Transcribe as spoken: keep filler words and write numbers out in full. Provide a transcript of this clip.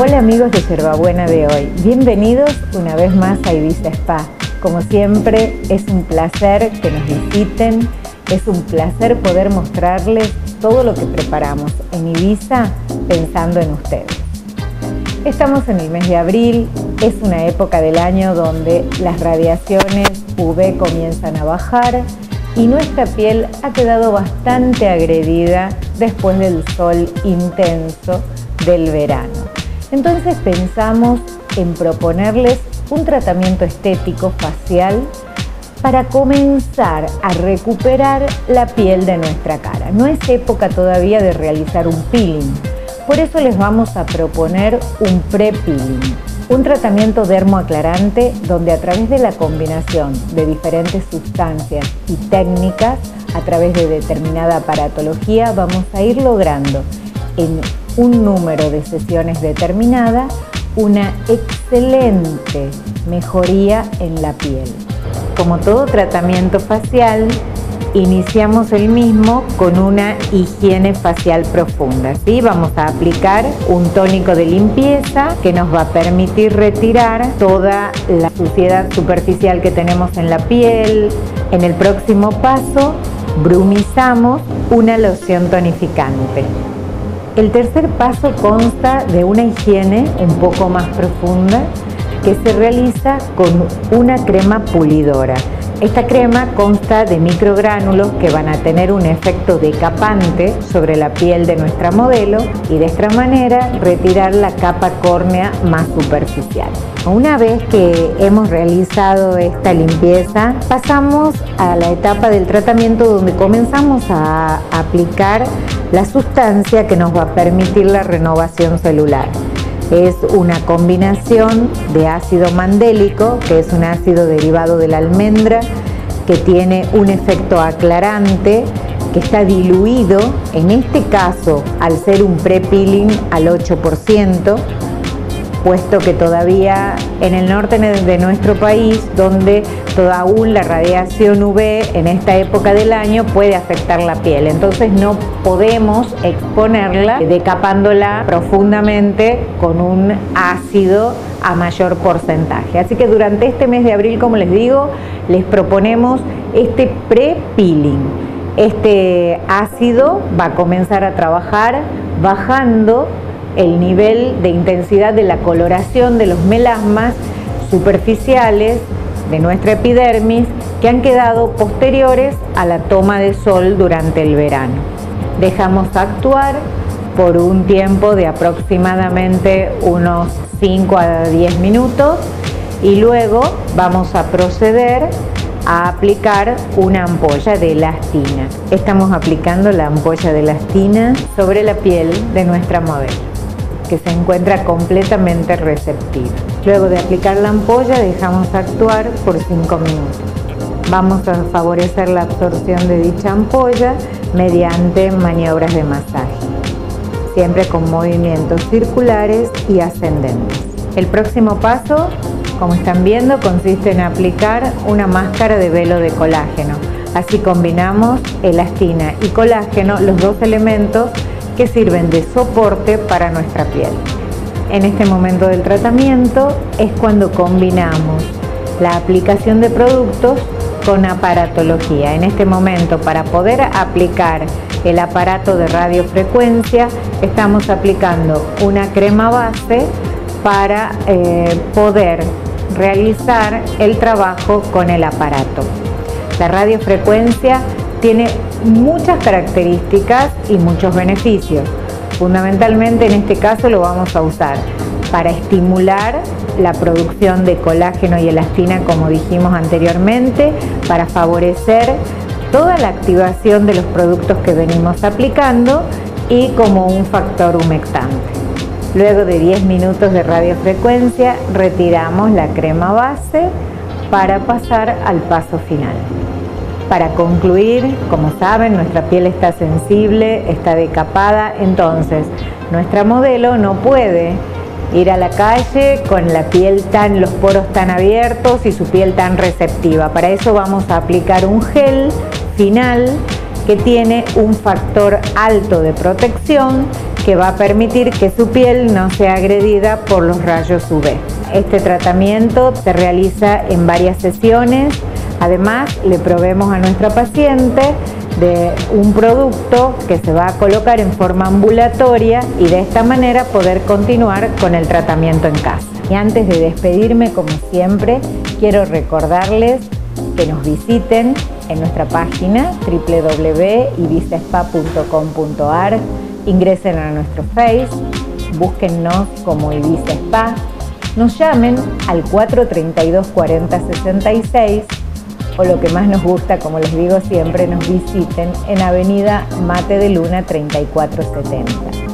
Hola amigos de Yerbabuena de hoy, bienvenidos una vez más a Ibiza Spa. Como siempre es un placer que nos visiten, es un placer poder mostrarles todo lo que preparamos en Ibiza pensando en ustedes. Estamos en el mes de abril, es una época del año donde las radiaciones U V comienzan a bajar y nuestra piel ha quedado bastante agredida después del sol intenso del verano. Entonces pensamos en proponerles un tratamiento estético facial para comenzar a recuperar la piel de nuestra cara. No es época todavía de realizar un peeling, por eso les vamos a proponer un pre-peeling, un tratamiento dermoaclarante donde a través de la combinación de diferentes sustancias y técnicas, a través de determinada aparatología, vamos a ir logrando en un número de sesiones determinada una excelente mejoría en la piel. Como todo tratamiento facial, iniciamos el mismo con una higiene facial profunda, ¿sí? Vamos a aplicar un tónico de limpieza que nos va a permitir retirar toda la suciedad superficial que tenemos en la piel. En el próximo paso, brumizamos una loción tonificante. El tercer paso consta de una higiene un poco más profunda que se realiza con una crema pulidora. Esta crema consta de microgránulos que van a tener un efecto decapante sobre la piel de nuestra modelo y de esta manera retirar la capa córnea más superficial. Una vez que hemos realizado esta limpieza, pasamos a la etapa del tratamiento donde comenzamos a aplicar la sustancia que nos va a permitir la renovación celular. Es una combinación de ácido mandélico, que es un ácido derivado de la almendra, que tiene un efecto aclarante, que está diluido, en este caso, al ser un pre-peeling, al ocho por ciento, puesto que todavía en el norte de nuestro país, donde toda aún la radiación U V en esta época del año puede afectar la piel, entonces no podemos exponerla decapándola profundamente con un ácido a mayor porcentaje. Así que durante este mes de abril, como les digo, les proponemos este pre-peeling. Este ácido va a comenzar a trabajar bajando el nivel de intensidad de la coloración de los melasmas superficiales de nuestra epidermis que han quedado posteriores a la toma de sol durante el verano. Dejamos actuar por un tiempo de aproximadamente unos cinco a diez minutos y luego vamos a proceder a aplicar una ampolla de elastina. Estamos aplicando la ampolla de elastina sobre la piel de nuestra modelo, que se encuentra completamente receptiva. Luego de aplicar la ampolla dejamos actuar por cinco minutos. Vamos a favorecer la absorción de dicha ampolla mediante maniobras de masaje, siempre con movimientos circulares y ascendentes. El próximo paso, como están viendo, consiste en aplicar una máscara de velo de colágeno. Así combinamos elastina y colágeno, los dos elementos que sirven de soporte para nuestra piel. En este momento del tratamiento es cuando combinamos la aplicación de productos con aparatología. En este momento, para poder aplicar el aparato de radiofrecuencia, estamos aplicando una crema base para eh, poder realizar el trabajo con el aparato. La radiofrecuencia tiene muchas características y muchos beneficios. Fundamentalmente en este caso lo vamos a usar para estimular la producción de colágeno y elastina, como dijimos anteriormente, para favorecer toda la activación de los productos que venimos aplicando y como un factor humectante. Luego de diez minutos de radiofrecuencia retiramos la crema base para pasar al paso final. Para concluir, como saben, nuestra piel está sensible, está decapada, entonces nuestra modelo no puede ir a la calle con la piel tan, los poros tan abiertos y su piel tan receptiva. Para eso vamos a aplicar un gel final que tiene un factor alto de protección que va a permitir que su piel no sea agredida por los rayos U V. Este tratamiento se realiza en varias sesiones. Además, le proveemos a nuestra paciente de un producto que se va a colocar en forma ambulatoria y de esta manera poder continuar con el tratamiento en casa. Y antes de despedirme, como siempre, quiero recordarles que nos visiten en nuestra página doble u doble u doble u punto ibisaspa punto com punto a r, ingresen a nuestro Face, búsquennos como Ibisaspa, nos llamen al cuatro treinta y dos cuarenta sesenta y seis o lo que más nos gusta, como les digo siempre, nos visiten en Avenida Mate de Luna treinta y cuatro setenta.